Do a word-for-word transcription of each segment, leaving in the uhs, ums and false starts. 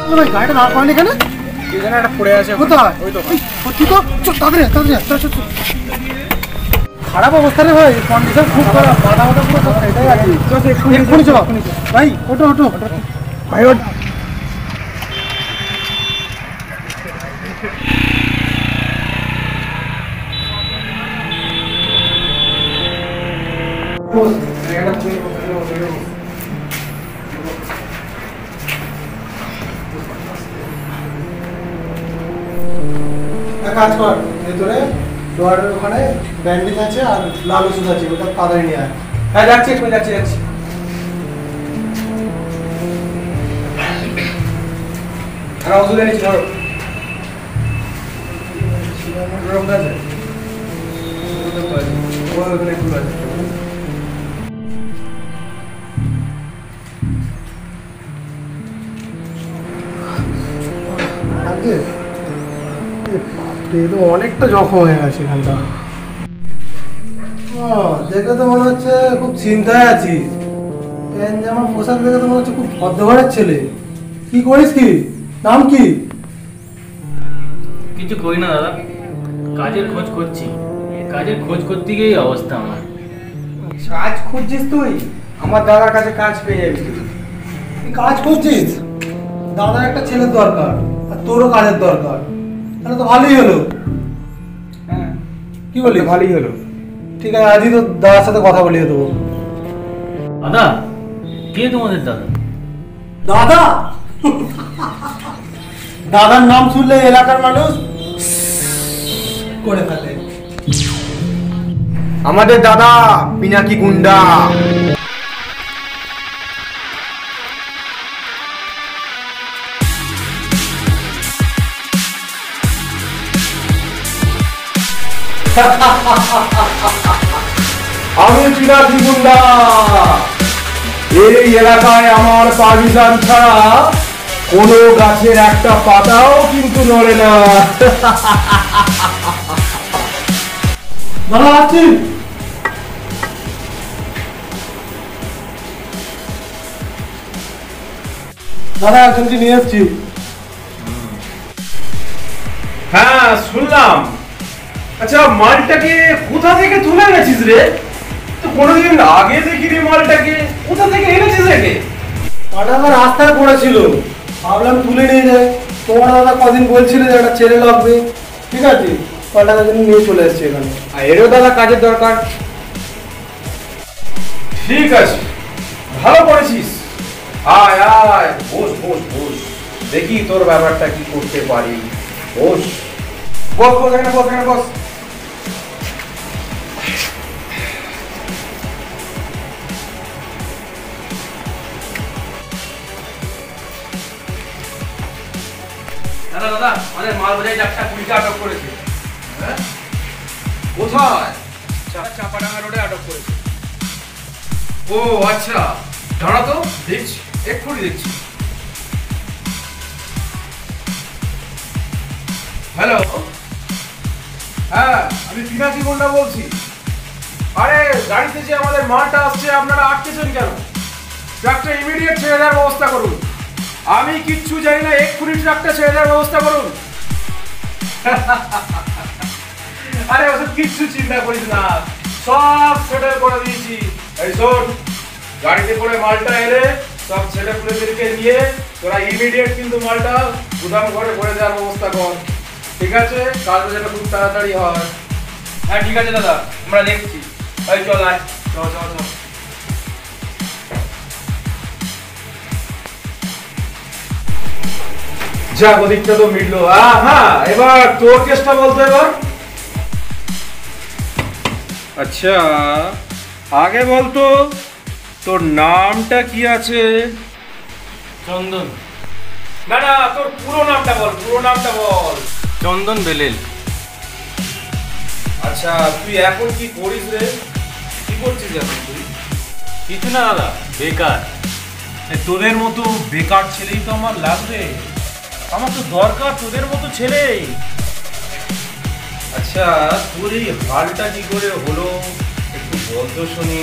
ভাই গাড়িটা দাঁড় করেন এখানে, এখানে একটা পড়ে আছে। কোথায়? ওই তো সত্যি তো, চল তাড়াতাড়ি তাড়াতাড়ি চল চল। খারাপ অবস্থা রে ভাই, কন্ডিশন খুব খারাপ, মাথা মাথা পুরো সব এটাই আছে। এক্ষুনি চলো ভাই, ওটো ওটো ভাই ওঠ। কাজ কর, ভেতরে ডোয়ারের ওখানে ব্যান্ডেজ আছে আর লাল ওষুধ আছে, ওটা তাড়াতাড়ি নিয়ে আয়। হ্যাঁ যাচ্ছি, এক্ষুনি যাচ্ছি যাচ্ছি। হ্যাঁ ওষুধ এনেছি, ধরো আছে ওখানে একটু আছে। অনেকটা জখম হয়ে গেছে এখানটা। দেখে তো মনে হচ্ছে খুব চিন্তায় আছিস। আমার পোশাক দেখে তো মনে হচ্ছে খুব ভদ্রঘরের ছেলে। কি করিস কি? নাম কি? কিছু করি না দাদা, কাজের খোঁজ করছি। কাজের খোঁজ করতে গিয়েই অবস্থা আমার। কাজ খুঁজছিস তুই? আমার দাদার কাছে কাজ পেয়ে যাবি তুই। তুই কাজ করছিস? দাদার একটা ছেলের দরকার আর তোরও কাজের দরকার, তাহলে তো ভালোই হলো। হ্যাঁ কি বলি? ভালোই হলো। ঠিক আছে, আজই তো দাদার সাথে কথা বলিয়ে দেবো। দাদা? কে তোমাদের দাদা? দাদা? দাদার নাম শুনলে এলাকার মানুষ করে ফেলে। আমাদের দাদা পিনাকি গুন্ডা। আমি পিনাকি গুন্ডা। এই এলাকায় আমার পারমিশন ছাড়া কোনো গাছের একটা পাতাও কিন্তু নড়ে না। দাদা আসছি। দাদা একজনকে নিয়ে এসছি। হ্যাঁ শুনলাম। আচ্ছা মালটাকে কোথা থেকে তুলে এনেছিস রে? তো কোনোদিন আগে দেখিনি মালটাকে, কোথা থেকে এনেছিস রে? পাটাকা রাস্তায় পড়েছিল, ভাবলাম তুলে নিয়ে যায়। তোমার দাদা কদিন বলছিল যে একটা ছেলে লাগবে, ঠিক আছে, পাটাকা জন্য নিয়ে চলে এসছে এখানে। আর এরও দাদা কাজের দরকার। ঠিক আছে, ভালো করেছিস। আয় আয়, বস বস বস, দেখি তোর ব্যাপারটা কি করতে পারি। বস বস বস এখানে বস এখানে বস। দাদা দাদা, আমাদের মাল বোঝাই চারটা কুড়িটা আটক করেছে। হ্যাঁ কোথায়? চাপাডাঙ্গা রোডে আটক করেছে। ও আচ্ছা, দাঁড়া তো দেখছি, এক্ষুনি দেখছি। হ্যালো, হ্যাঁ আমি পিনাকি গুন্ডা বলছি। আরে গাড়িতে যে আমাদের মালটা আসছে আপনারা আটকেছেন কেন? ট্রাকটা ইমিডিয়েট ছেড়ে দেওয়ার ব্যবস্থা করুন। আমি কিচ্ছু জানি না, এক্ষুনি ট্রাকটা ছেড়ে দেওয়ার ব্যবস্থা করুন। আরে ওসব কিচ্ছু চিন্তা করিস না, সব সেটেল করে দিয়েছি। এই শোন, গাড়িতে করে মালটা এলে সব ছেলে পুলেদেরকে নিয়ে তোরা ইমিডিয়েট কিন্তু মালটা গুদাম ঘরে ভরে দেওয়ার ব্যবস্থা কর, ঠিক আছে? কাজটা যেটা খুব তাড়াতাড়ি হয়। হ্যাঁ ঠিক আছে দাদা, আমরা দেখছি। এই চল আয়, চল চল চল। যা ওদিকটা তো মিটলো। হ্যাঁ এবার তোর কেসটা বলতো এবার। আচ্ছা আগে বলতো তোর নামটা কি আছে? চন্দন। না না, তোর পুরো নামটা বল, পুরো নামটা বল। চন্দন বেলেল। আচ্ছা তুই এখন কি করিস রে? কি করছিস এখন তুই? কিছু না দাদা, বেকার। তোদের মতো বেকার ছেলেই তো আমার লাগবে, আমার তো দরকার তোদের মতো ছেলে। আচ্ছা তোর এই হালটা কি করে হলো একটু বল তো শুনি।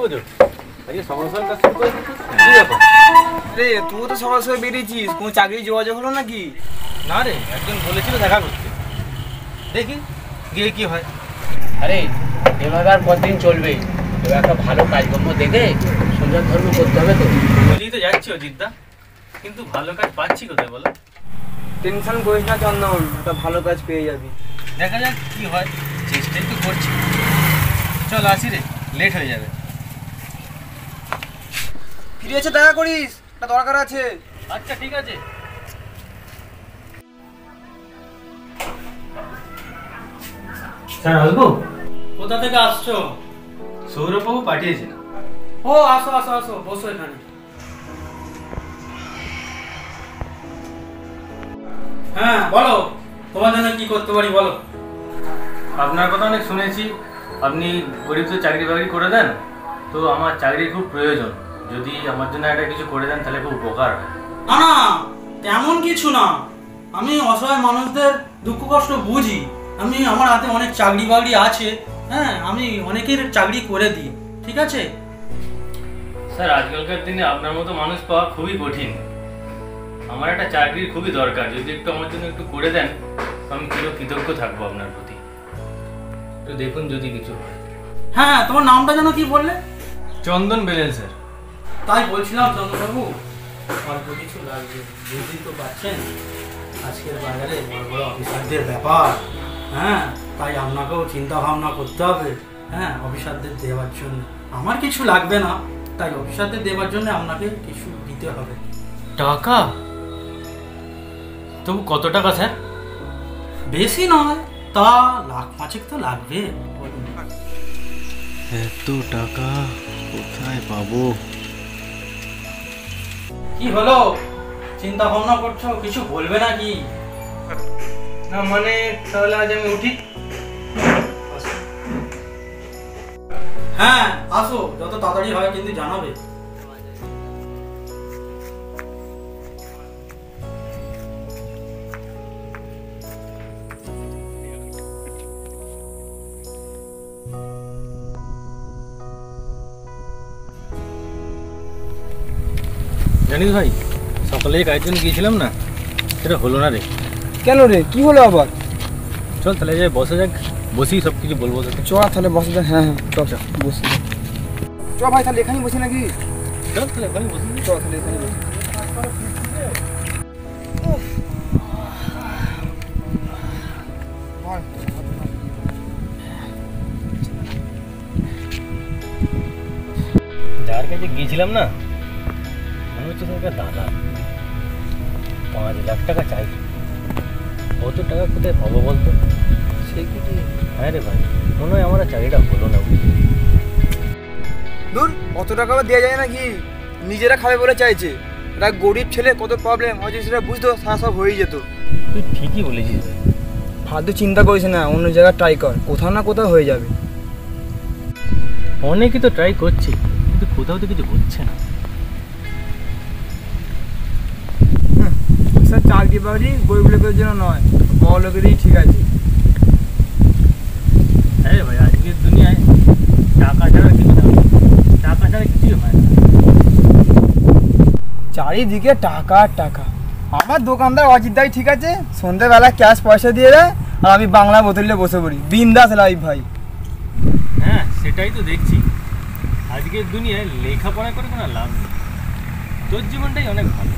বোঝো আজকে সকাল সকাল কাজ শুরু করে দিচ্ছ কি ব্যাপার? আরে তুই তো সকাল সকাল বেরিয়েছিস, কোনো চাকরি যোগাযোগ হলো নাকি? না রে, একজন বলেছিল দেখা করতে, দেখি গিয়ে কি হয়। আরে এভাবে আর কতদিন চলবে? এবার একটা ভালো কাজকর্ম দেখে সঞ্জয় ধর্ম করতে হবে তো। বুঝেই তো যাচ্ছি অজিতদা, কিন্তু ভালো কাজ পাচ্ছি কোথায় বলো? টেনশন করিস না চন্দন, একটা ভালো কাজ পেয়ে যাবি। দেখা যাক কি হয়, চেষ্টাই তো করছি। চল আসি রে, লেট হয়ে যাবে। ফিরে এসে দেখা করিস, একটা দরকার আছে। আচ্ছা ঠিক আছে। স্যার আসবো? কোথা থেকে আসছো? সৌরভবাবু পাঠিয়েছেন। ও আসো আসো আসো, বসো এখানে। হ্যাঁ বলো, তোমার জন্য কি করতে পারি বলো। আপনার কথা অনেক শুনেছি, আপনি গরিবদের চাকরি বাকরি করে দেন, তো আমার চাকরির খুব প্রয়োজন। যদি আমার জন্য একটা কিছু করে দেন তাহলে খুব উপকার হয়। না না, তেমন কিছু না। আমি অসহায় মানুষদের দুঃখ কষ্ট বুঝি। আমি আমার হাতে অনেক চাকরি বাকরি আছে, হ্যাঁ আমি অনেকের চাকরি করে দিই, ঠিক আছে? স্যার আজকালকার দিনে আপনার মতো মানুষ পাওয়া খুবই কঠিন। আমার একটা চাকরির খুবই দরকার, যদি একটু আমার জন্য একটু করে দেন আমি চির কৃতজ্ঞ থাকবো আপনার প্রতি। একটু দেখুন যদি কিছু হয়। হ্যাঁ তোমার নামটা যেন কি বললে? চন্দন বেলেন স্যার। তাই বলছিলাম চন্দ্রবাবু, অল্প কিছু লাগবে, বুঝতেই তো পারছেন আজকের বাজারে বড় বড় অফিসারদের ব্যাপার। হ্যাঁ তাই আপনাকেও চিন্তা ভাবনা করতে হবে, হ্যাঁ অফিসারদের দেওয়ার জন্য। আমার কিছু লাগবে না, তাই অফিসারদের দেওয়ার জন্য আপনাকে কিছু দিতে হবে। টাকা? তবু কত টাকা স্যার? বেশি নয়, তা লাখ পাঁচেক তো লাগবে। বলুন। এত টাকা কোথায় পাবো? কি হলো, চিন্তা ভাবনা করছো, কিছু বলবে নাকি? না মানে তাহলে আজ আমি উঠি? হ্যাঁ আসো, যত তাড়াতাড়ি হয় কিন্তু জানাবে। জানিস ভাই, সকালে যে কাজের জন্য গিয়েছিলাম না, সেটা হলো না রে। কেন রে, কি হলো আবার? চল তাহলে যাই, বসে যাক, বসি সব কিছু বলবো তোকে। চ তাহলে বসে যা। হ্যাঁ হ্যাঁ চ চ বসে যা। চ ভাই তাহলে এখানেই বসি নাকি? চল তাহলে ওখানে বসি। চ তাহলে এখানে বসি। যার কাছে গিয়েছিলাম না, মনে হচ্ছে তোর দাদা পাঁচ লাখ টাকা চাই। কত টাকা কোথায় পাবো বলতো? সেই কি? হ্যাঁ রে ভাই, মনে হয় আমার চাকরিটা হলো না। দূর, অত টাকা আবার দেওয়া যায় নাকি? নিজেরা খাবে বলে চাইছে। একটা গরিব ছেলে, কত প্রবলেম হয়তো সেটা বুঝতো, সারা সব হয়ে যেত। তুই ঠিকই বলেছিস ভাই। ফালতু চিন্তা করিস না, অন্য জায়গায় ট্রাই কর, কোথাও না কোথাও হয়ে যাবে। অনেকই তো ট্রাই করছি, কিন্তু কোথাও তো কিছু হচ্ছে না। স্যার চাকরি বাকরি গরিব লোকের জন্য নয়, বড় লোকেরই ঠিক আছে। হ্যাঁ ভাই, আজকের দুনিয়ায় টাকা ছাড়া কিছু না, টাকা ছাড়া কিছুই হয় না। চারিদিকে টাকা আর টাকা। আমার দোকানদার অজিত দাই ঠিক আছে, সন্ধ্যাবেলা ক্যাশ পয়সা দিয়ে দেয়, আর আমি বাংলা বোতলে বসে পড়ি, বিন্দাস লাইফ ভাই। হ্যাঁ সেটাই তো দেখছি, আজকের দুনিয়ায় লেখাপড়া করে কোনো লাভ নেই। তোর জীবনটাই অনেক ভালো।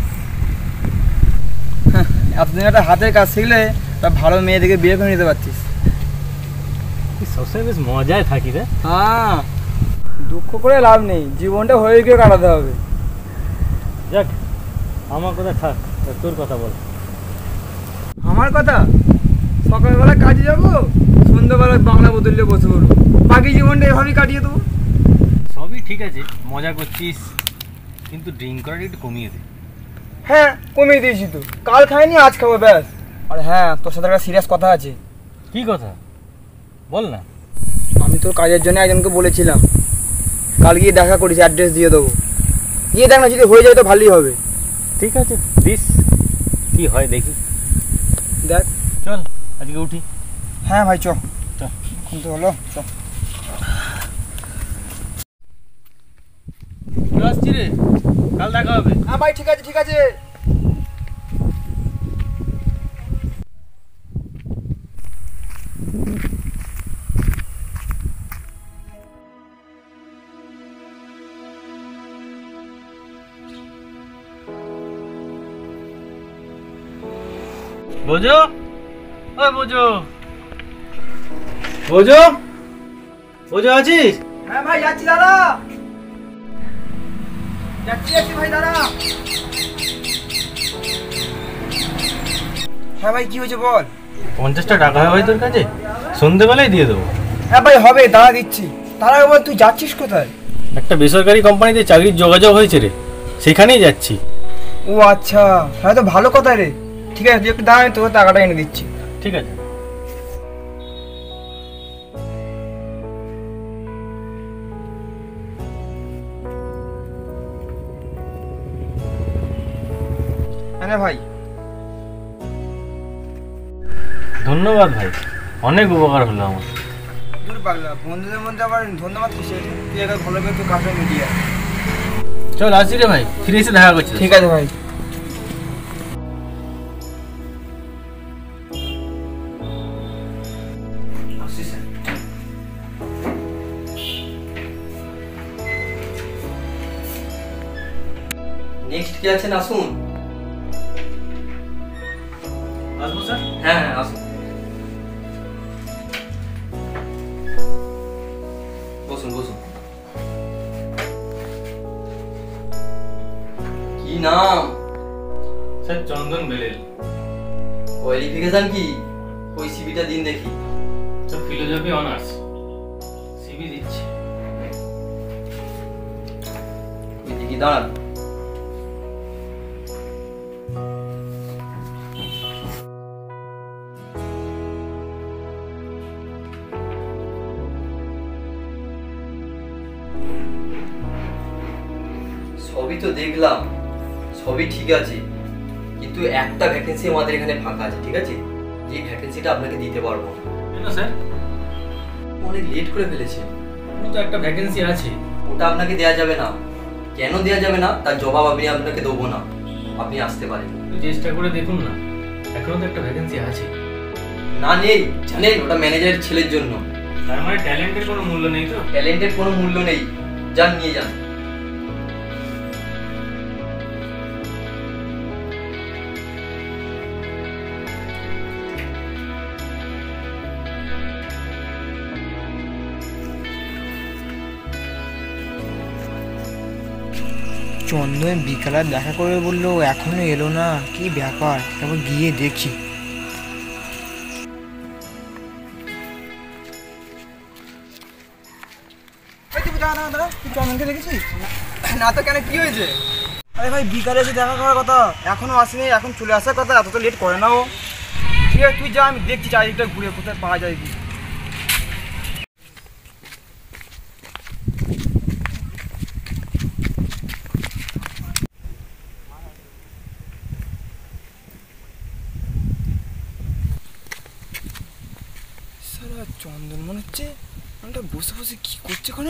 এতদিন একটা হাতের কাজ শিখলে তা ভালো মেয়ে দেখে বিয়ে করে নিতে পারছিস। তুই সবসময় বেশ মজায় থাকি রে। হ্যাঁ, দুঃখ করে লাভ নেই, জীবনটা হয়ে গিয়ে কাটাতে হবে। যাক, আমার কথা থাক, তোর কথা বল। আমার কথা, সকালবেলা কাজে যাবো, সন্ধ্যাবেলা বাংলা বোতলে বসে পড়বো, বাকি জীবনটা এভাবেই কাটিয়ে দেবো। সবই ঠিক আছে, মজা করছিস, কিন্তু ড্রিঙ্ক করাটা একটু কমিয়ে দে। হ্যাঁ কমিয়ে দিয়েছি তো, কাল খাইনি আজ খাবো ব্যাস। আর হ্যাঁ, তোর সাথে একটা সিরিয়াস কথা আছে। কি কথা বল না। আমি তোর কাজের জন্য একজনকে বলেছিলাম, কাল গিয়ে দেখা করিস, অ্যাড্রেস দিয়ে দেবো। গিয়ে দেখ না, যদি হয়ে যায় তো ভালোই হবে। ঠিক আছে দিস, কি হয় দেখি। দেখ চল আজকে উঠি। হ্যাঁ ভাই চ, চ। এখন তো হলো, চ। চলে আসছি রে, কাল দেখা হবে। হ্যাঁ ভাই ঠিক আছে ঠিক আছে। বোঝো, ওই বোঝো, বোঝো, বোঝো আছিস? হ্যাঁ ভাই যাচ্ছি দাদা, যাচ্ছি যাচ্ছি ভাই দাদা। হ্যাঁ ভাই কি হয়েছে বল। পঞ্চাশটা টাকা হয় ভাই তোর কাছে, সন্ধ্যেবেলায় দিয়ে দেবো। হ্যাঁ ভাই হবে, দাঁড়া দিচ্ছি। তার আগে বল তুই যাচ্ছিস কোথায়? একটা বেসরকারি কোম্পানিতে চাকরির যোগাযোগ হয়েছে রে, সেখানেই যাচ্ছি। ও আচ্ছা, তাহলে তো ভালো কথা রে। ঠিক আছে তুই একটু দাঁড়া, আমি তোর টাকাটা এনে দিচ্ছি। ঠিক আছে। হ্যাঁ ভাই ধন্যবাদ ভাই, অনেক উপকার হলো আমার। দূর পাগলা, বন্ধুদের মধ্যে আবার ধন্যবাদ কিসের? তুই একা ভালো করে তুই কাজটা মিডিয়া। চল আসছি রে ভাই, ফিরে এসে দেখা করছি। ঠিক আছে ভাই। নেক্সট কি আছেন আসুন। আসবো স্যার? হ্যাঁ হ্যাঁ আসুন, বসুন বসুন। কি নাম? স্যার চন্দন বেলেল। কোয়ালিফিকেশন কি? ওই সিভিটা দিন দেখি। Sir philosophy honours. সিভি দিচ্ছি। ওই দেখি দাঁড়ান। সবই তো দেখলাম, সবই ঠিক আছে, কিন্তু একটা ভ্যাকেন্সি আমাদের এখানে ফাঁকা আছে, ঠিক আছে? যে ভ্যাকেন্সিটা আপনাকে দিতে পারবো না। কেন স্যার? অনেক লেট করে ফেলেছে। ওটা তো একটা ভ্যাকেন্সি আছে। ওটা আপনাকে দেয়া যাবে না। কেন দেয়া যাবে না তার জবাব আমি আপনাকে দেবো না। আপনি আসতে পারেন। একটু চেষ্টা করে দেখুন না, এখনো তো একটা ভ্যাকেন্সি আছে। না নেই, জানেন ওটা ম্যানেজারের ছেলের জন্য। তার মানে ট্যালেন্টের কোনো মূল্য নেই তো? ট্যালেন্টের কোনো মূল্য নেই, যান নিয়ে যান। চন্দন বিকালে দেখা করে বললো, এখনো এলো না, কি ব্যাপার? তারপর গিয়ে দেখি। চন্দনকে দেখেছিস? না তো কেন, কি হয়েছে? আরে ভাই বিকালে এসে দেখা করার কথা, এখনো আসেনি, এখন চলে আসার কথা, এত তো লেট করে না ও। ঠিক আছে তুই যা, আমি দেখছি চারিদিকটা ঘুরে কোথায় পাওয়া যায় কি। চন্দন মনে হচ্ছে আমরা বসে বসে কি করছে ওখানে।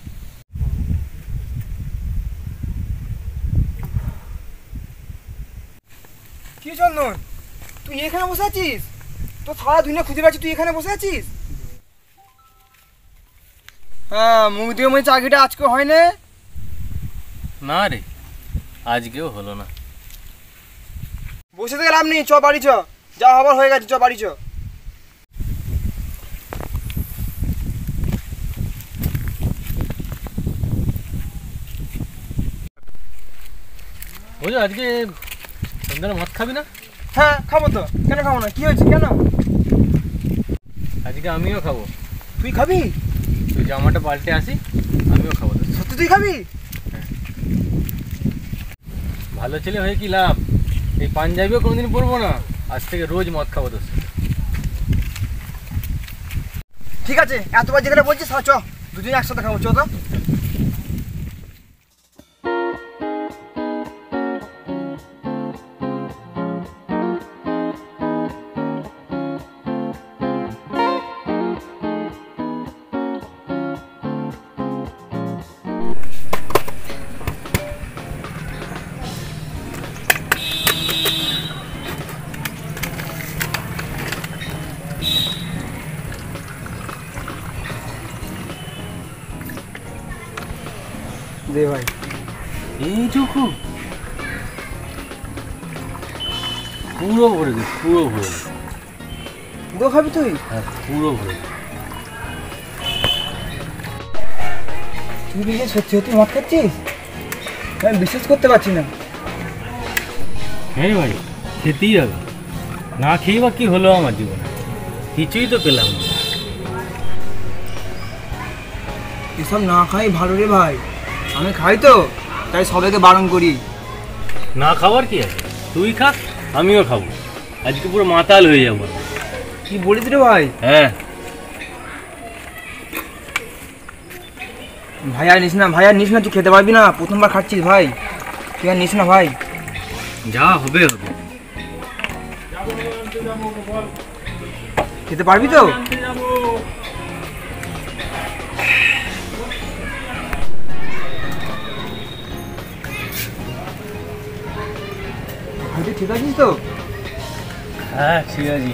কি চন্দন, তুই এখানে বসে আছিস? তো সারা দুনিয়া খুঁজে পাচ্ছি, তুই এখানে বসে আছিস? হ্যাঁ, মুখ দিয়ে মনে চাকরিটা আজকে হয় না। না রে, আজকেও হলো না। বসে থেকে লাভ নেই, চ বাড়ি চ, যা হবার হয়ে গেছে, চ বাড়ি চ। বুঝো আজকে সন্ধ্যার মদ খাবি না? হ্যাঁ খাবো তো, কেন খাবো না, কি হয়েছে কেন? আজকে আমিও খাবো। তুই খাবি? তুই জামাটা পাল্টে আসি, আমিও খাবো। সত্যি তুই খাবি? ভালো ছেলে হয়ে কি লাভ? এই পাঞ্জাবিও কোনোদিন পরবো না, আজ থেকে রোজ মদ খাবো তোর সাথে। ঠিক আছে, এতবার যেখানে বলছিস চ, দুজনে একসাথে খাবো, চ তো। দে ভাই। এইটুকু পুরো ভরে দে, পুরো ভরে দে। পুরো খাবি তুই? হ্যাঁ পুরো ভরে দে। তুই কি সত্যি সত্যি মদ খাচ্ছিস? আমি বিশ্বাস করতে পারছি না। হ্যাঁ ভাই, খেতেই হবে, না খেয়ে বা কি হলো আমার জীবনে, কিছুই তো পেলাম না। এসব না খাই ভালো রে ভাই, আমি খাই তো তাই সবাইকে বারণ করি। না খাবার কি আছে, তুই খা আমিও খাবো, আজকে পুরো মাতাল হয়ে যাবো। কি বলিস রে ভাই? হ্যাঁ ভাই আর নিস না, ভাই আর নিস না, তুই খেতে পারবি না, প্রথমবার খাচ্ছিস ভাই, তুই আর নিস না ভাই। যা হবে হবে। খেতে পারবি তো? ভাই তুই ঠিক আছিস তো? হ্যাঁ ঠিক আছে।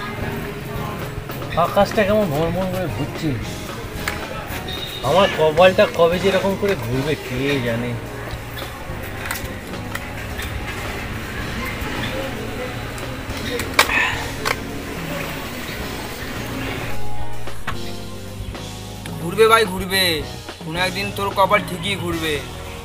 আকাশটা কেমন ভোর ভোর করে ঘুরছে, আমার কপালটা কবে যে এরকম করে ঘুরবে কে জানে। ঘুরবে ভাই ঘুরবে, কোনো একদিন তোর কপাল ঠিকই ঘুরবে।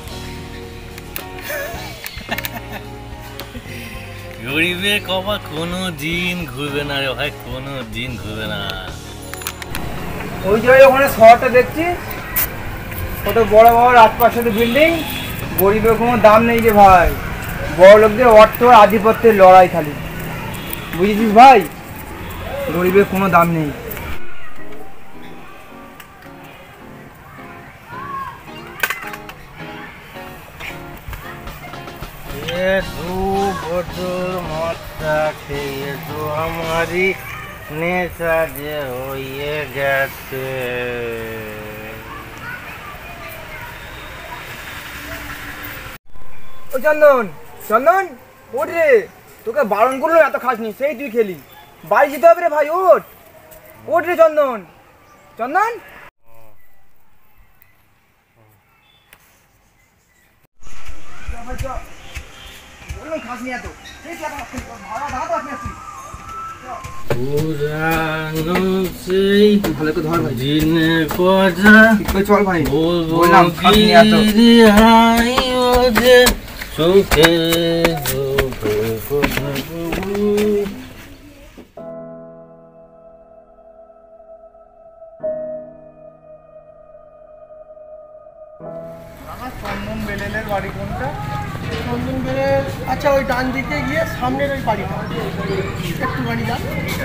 গরিবের কপাল কোনো দিন ঘুরবে না রে ভাই, কোনো দিন ঘুরবে না। ওই যে ওখানে শহরটা দেখছিস, কত বড় বড় রাজপ্রাসাদ বিল্ডিং, গরিবের কোনো দাম নেই রে ভাই, বড় লোকদের অর্থ আধিপত্যের লড়াই খালি, বুঝেছিস ভাই? গরিবের কোনো দাম নেই। ये दो बोतल मत्ता खेये तो हमारी नेशा जे होइए गেছে। ও চন্দন, চন্দন ওঠ রে, তোকে বারণ করলো এত খাসনি, সেই তুই খেলি, বাড়ি যেতে হবে রে ভাই, ওঠ ওঠ রে চন্দন, চন্দন। খাসনি এত, পুরানো সেই ভালো করে ধর ভাই, দিনের কথা চল ভাই, বললাম খাসনি এত। হাই ওঠে চোখে চন্দন বেলেলের বাড়ি কোনটা? চন্দন বেলেল, আচ্ছা ওই ডান দিকে গিয়ে সামনের ওই বাড়িটা একটুখানি যান।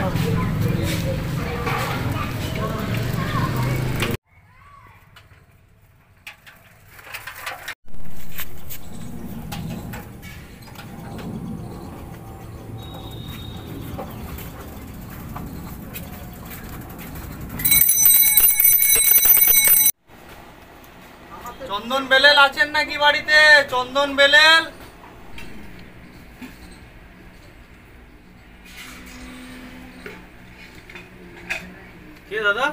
চন্দন বেলেল আছেন নাকি বাড়িতে? চন্দন বেলেল? কে দাদা?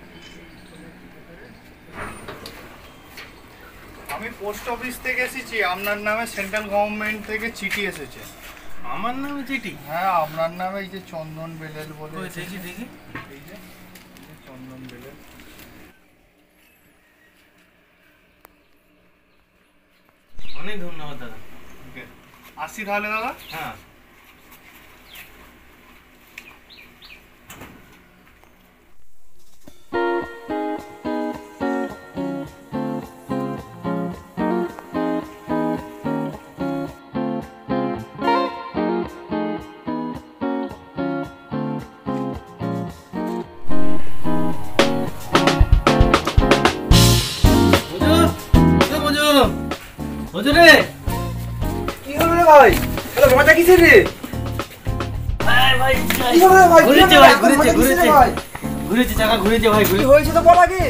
আমি পোস্ট অফিস থেকে এসেছি, আপনার নামে সেন্ট্রাল গভর্নমেন্ট থেকে চিঠি এসেছে। আমার নামে চিঠি? হ্যাঁ আপনার নামে, এই যে চন্দন বেলেল বলে। দেখি দেখি, এই যে চন্দন বেলেল। অনেক ধন্যবাদ দাদা। আসি তাহলে দাদা। হ্যাঁ রে। কি হলো রে ভাই? এটা মজা কিসের রে? ভাই কি হলো রে ভাই? ঘুরেছে ভাই, ঘুরেছে ঘুরেছে ঘুরেছে চাকা ঘুরেছে ভাই। কি হয়েছে তো বল আগে।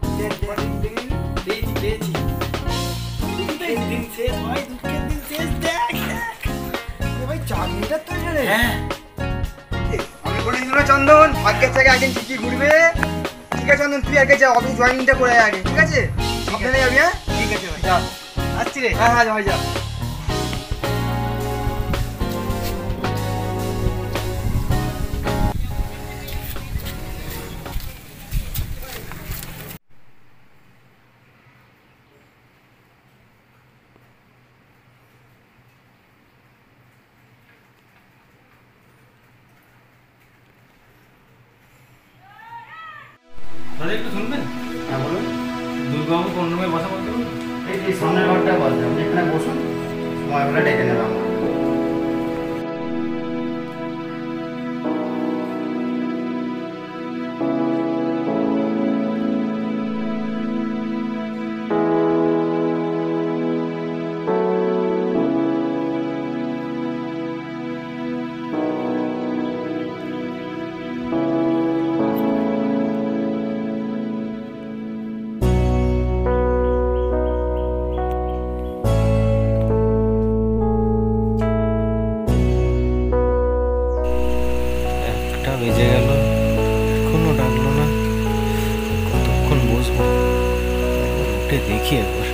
ভাই চাকরিটা তো রে। আমি বলেছি না চন্দন, ভাগ্যের থেকে একদিন ঠিকই ঘুরবে। ঠিক আছে চন্দন, তুই আগে যা, অফিস জয়েনিংটা করে আগে, ঠিক আছে? সাবধানে যাবি। হ্যাঁ ঠিক আছে ভাই যা আসছি রে হ্যাঁ হ্যাঁ ভাই যা দাদা একটু শুনবেন? হ্যাঁ বলুন। দুর্গাবাবু কোন রুমে বসা বলতে পারবেন? এই যে সামনের ঘরটা বসে, আপনি এখানে বসুন, সময় হলে ডেকে নেবে আমার। বেজে গেল, এখনো ডাকলো না। কতক্ষণ বসবো? উঠে দেখি একবার।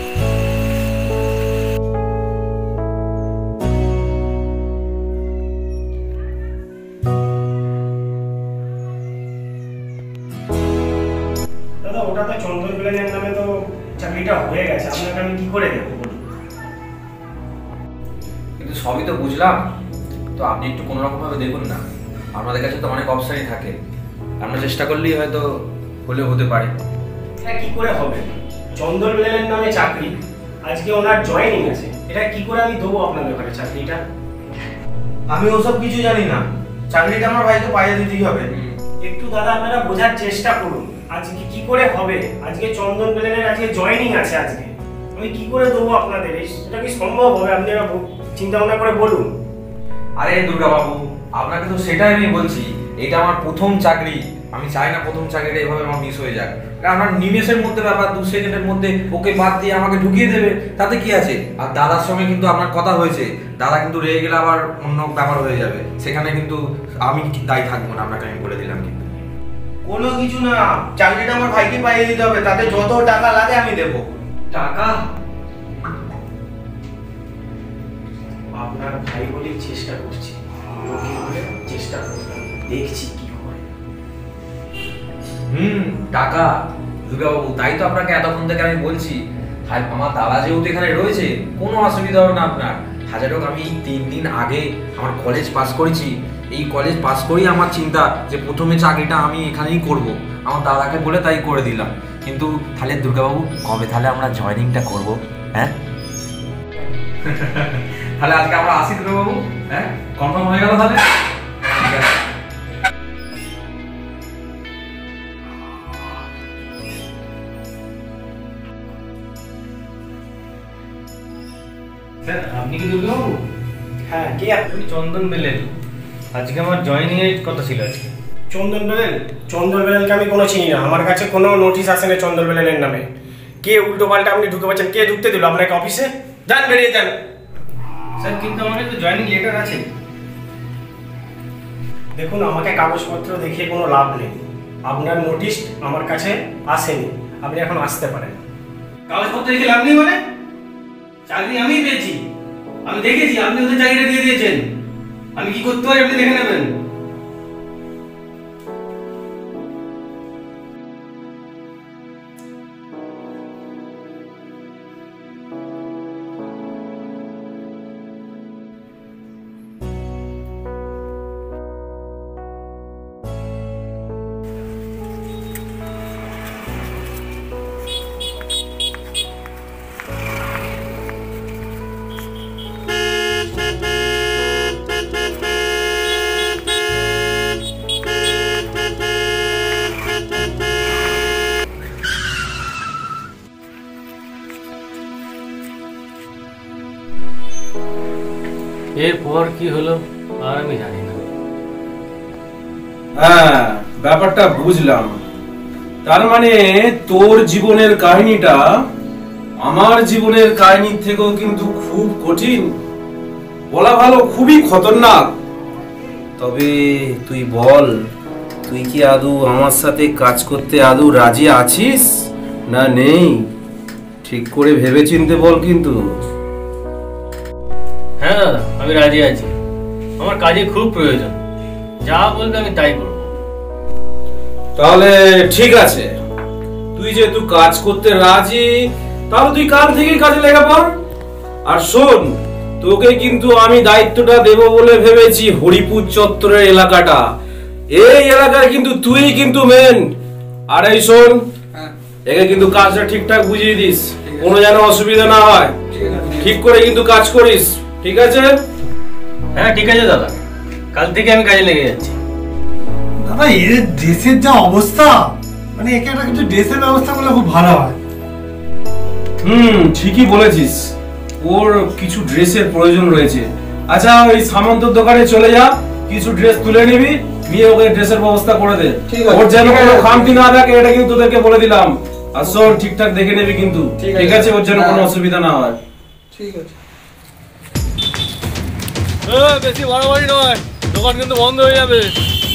দাদা ওটা তো চন্দন প্লেনের নামে তো চাকরিটা হয়ে গেছে, আপনাকে আমি কি করে দেবো বলুন? কিন্তু সবই তো বুঝলাম, তো আপনি একটু কোনো রকম ভাবে দেখুন না। আমাদের কাছে তো অনেক অপশনই থাকে, আমরা চেষ্টা করলেই হয়তো হলেও হতে পারে। এটা কি করে হবে? চন্দন প্লেনের নামে চাকরি, আজকে ওনার জয়েনিং আছে, এটা কি করে আমি দেবো আপনাদের ঘরে চাকরিটা? আমি ওসব কিছু জানি না, চাকরিটা আমার ভাইকে পাইয়ে দিতেই হবে। একটু দাদা আপনারা বোঝার চেষ্টা করুন, আজকে কি করে হবে? আজকে চন্দন প্লেনের আজকে জয়েনিং আছে, আজকে আমি কি করে দেবো আপনাদের? এটা কি সম্ভব হবে? আপনারা চিন্তা ভাবনা করে বলুন। আরে দুর্গা বাবু, আপনাকে তো সেটাই আমি বলছি, এটা আমার প্রথম চাকরি, আমি চাই না প্রথম চাকরিটা এভাবে আমার মিস হয়ে যাক। আমার নিমেষের মধ্যে ব্যাপার, দু সেকেন্ডের মধ্যে ওকে বাদ দিয়ে আমাকে ঢুকিয়ে দেবে, তাতে কি আছে? আর দাদার সঙ্গে কিন্তু আপনার কথা হয়েছে, দাদা কিন্তু রেগে গেলে আবার অন্য ব্যাপার হয়ে যাবে, সেখানে কিন্তু আমি দায়ী থাকবো না, আপনাকে আমি বলে দিলাম। কিন্তু কোনো কিছু না, চাকরিটা আমার ভাইকে পাইয়ে দিতে হবে, তাতে যত টাকা লাগে আমি দেবো। টাকা? আপনার ভাই বলেই চেষ্টা করছি, চেষ্টা করলাম, দেখছি কি হয়। হুম, টাকা? দুর্গাবাবু, তাই তো আপনাকে এতক্ষণ থেকে আমি বলছি, আমার দাদা যেহেতু এখানে রয়েছে, কোনো অসুবিধা হবে না আপনার। হাজার হোক আমি তিন দিন আগে আমার কলেজ পাস করেছি, এই কলেজ পাস করেই আমার চিন্তা যে প্রথমে চাকরিটা আমি এখানেই করব, আমার দাদাকে বলে তাই করে দিলাম। কিন্তু তাহলে দুর্গাবাবু, কবে তাহলে আমরা জয়েনিংটা করব? হ্যাঁ তাহলে আজকে আমরা আসি দুর্গাবাবু, হ্যাঁ কনফার্ম হয়ে গেল তাহলে? ঠিক আছে। স্যার আপনি কি দুর্গাবাবু? হ্যাঁ, কে আপনি? চন্দন বেলেল, আজকে আমার জয়েনিং এর কথা ছিল আজকে। চন্দন বেলেল? চন্দন বেলেলকে আমি কোনো চিনি না, আমার কাছে কোনো নোটিশ আসে না চন্দন বেলেলের নামে। কে উল্টো পাল্টা আপনি ঢুকে পাচ্ছেন? কে ঢুকতে দিল আপনাকে অফিসে? যান, বেরিয়ে যান। স্যার কিন্তু আমার তো জয়েনিং লেটার আছে। দেখুন, আমাকে কাগজপত্র দেখিয়ে কোনো লাভ নেই, আপনার নোটিশ আমার কাছে আসেনি, আপনি এখন আসতে পারেন। কাগজপত্র দেখে লাভ নেই মানে? চাকরি আমি পেয়েছি, আমি দেখেছি, আপনি ওদের চাকরিটা দিয়ে দিয়েছেন, আমি কি করতে পারি আপনি দেখে নেবেন। এরপর কি হলো আর আমি জানি না। হ্যাঁ, ব্যাপারটা বুঝলাম। তার মানে তোর জীবনের কাহিনীটা আমার জীবনের কাহিনীর থেকেও কিন্তু খুব কঠিন, বলা ভালো খুবই খতরনাক। তবে তুই বল, তুই কি আদৌ আমার সাথে কাজ করতে আদৌ রাজি আছিস না নেই? ঠিক করে ভেবে চিনতে বল কিন্তু। হ্যাঁ দাদা, আমি রাজি আছি। আমার কাজে খুব প্রয়োজন, যা বলবে আমি তাই করব। তাহলে ঠিক আছে, তুই যেহেতু কাজ করতে রাজি, তাহলে তুই কাল থেকেই কাজে লেগে পড়। আর শোন, তোকে কিন্তু আমি দায়িত্বটা দেব বলে ভেবেছি হরিপুর চত্বরের এলাকাটা। এই এলাকার কিন্তু তুই কিন্তু মেন। আর এই শোন, একে কিন্তু কাজটা ঠিকঠাক বুঝিয়ে দিস, কোনো যেন অসুবিধা না হয়। ঠিক করে কিন্তু কাজ করিস, ঠিক আছে? হ্যাঁ ঠিক আছে দাদা, কাল থেকে আমি কাজে লেগে যাচ্ছি। দাদা এর ড্রেসের যা অবস্থা, মানে একে একটা কিছু ড্রেসের ব্যবস্থা করলে খুব ভালো হয়। হুম, ঠিকই বলেছিস, ওর কিছু ড্রেসের প্রয়োজন রয়েছে। আচ্ছা, ওই সামন্তর দোকানে চলে যা, কিছু ড্রেস তুলে নিবি, নিয়ে ওকে ড্রেসের ব্যবস্থা করে দে। ওর যেন কোনো খামতি না থাকে, এটা কিন্তু তোদেরকে বলে দিলাম। আর শোন, ঠিকঠাক দেখে নেবি কিন্তু, ঠিক আছে? ওর যেন কোনো অসুবিধা না হয়। ঠিক আছে। বেশি বাড়াবাড়ি নয়, দোকান কিন্তু বন্ধ হয়ে যাবে।